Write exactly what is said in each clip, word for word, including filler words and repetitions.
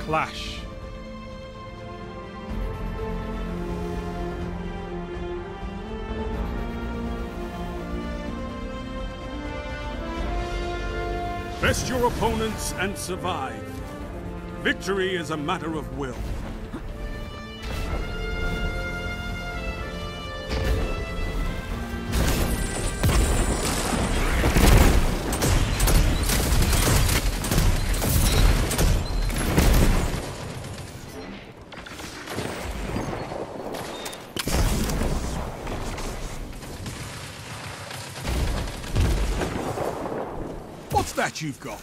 clash. Best your opponents and survive. Victory is a matter of will. What's that you've got?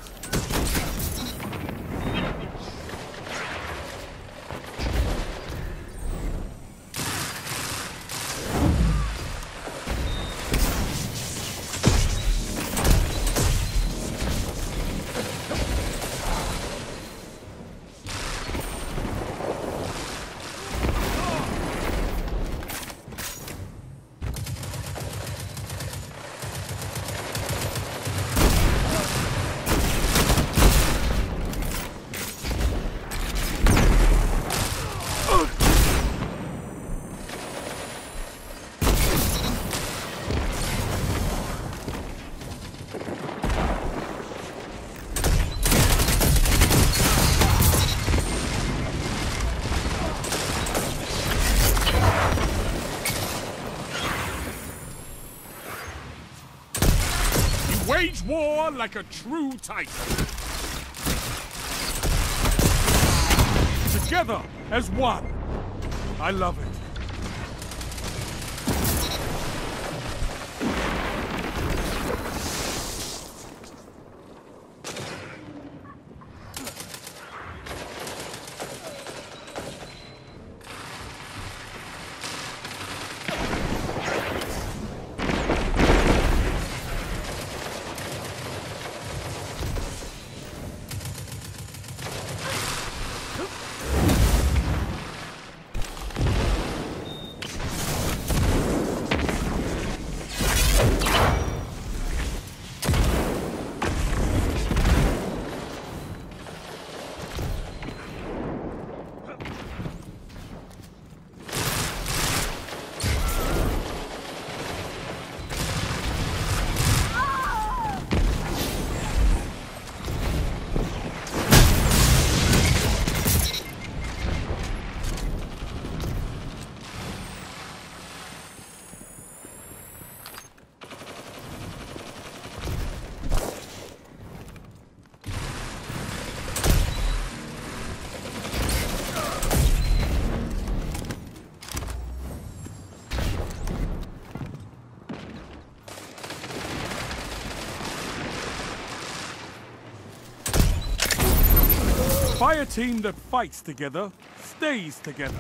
Wage war like a true titan. Together as one. I love it. Fire team that fights together stays together.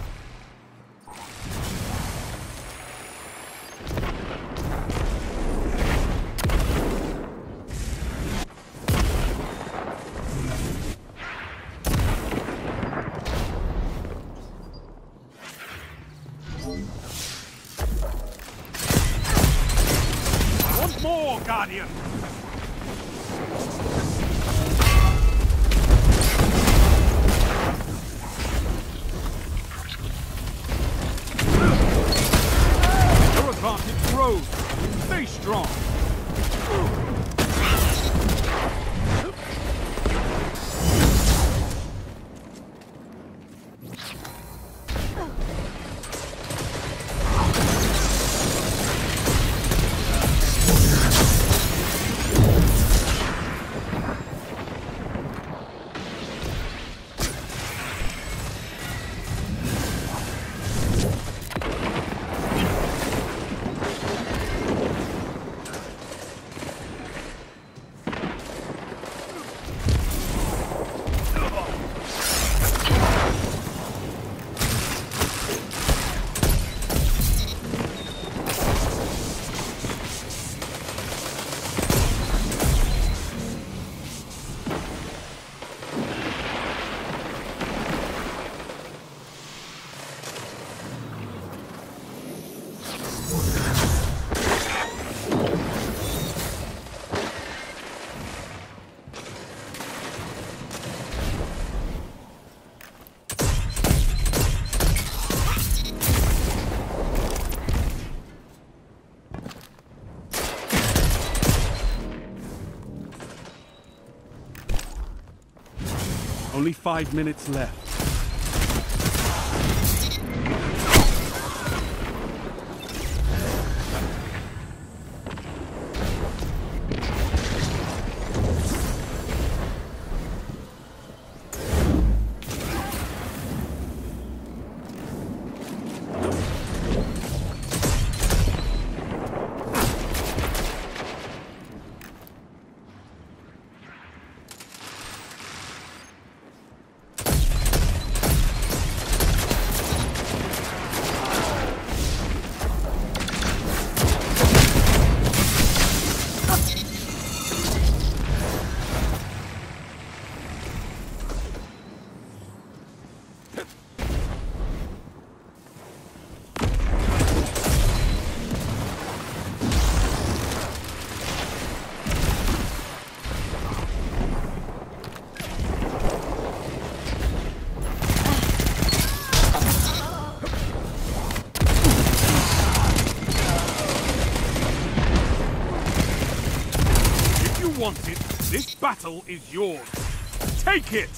Want more, Guardian? Advantage grows. Stay strong. Only five minutes left. Want it, this battle is yours. Take it!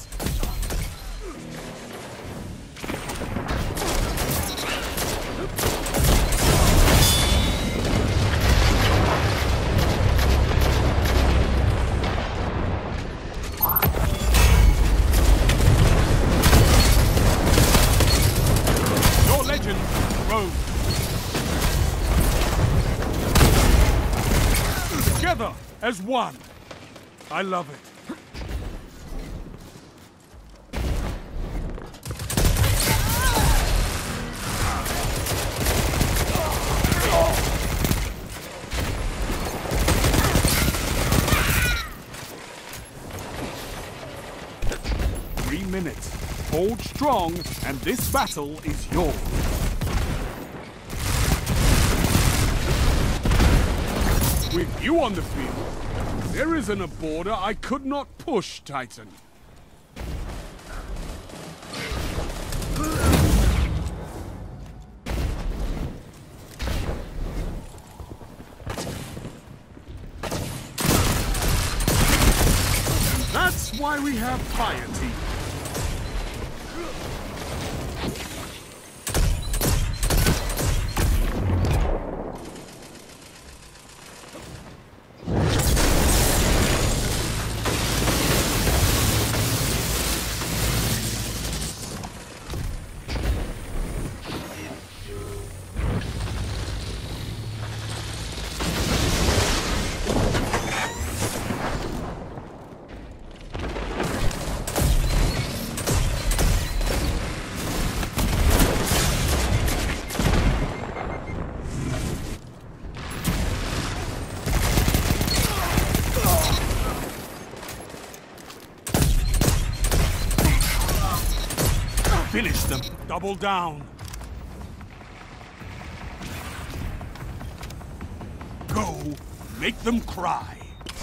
Your legend grows. Together as one. I love it. Three minutes. Hold strong, and this battle is yours. With you on the field, there isn't a border I could not push, Titan. And that's why we have piety. Finish them. Double down. Go. Make them cry.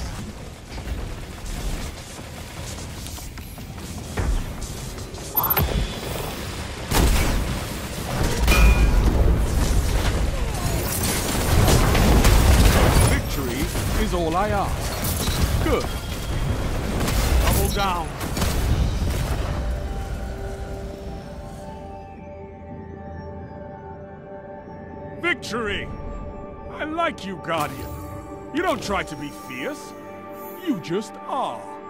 Victory is all I ask. Good. Double down. Victory! I like you, Guardian. You don't try to be fierce. You just are.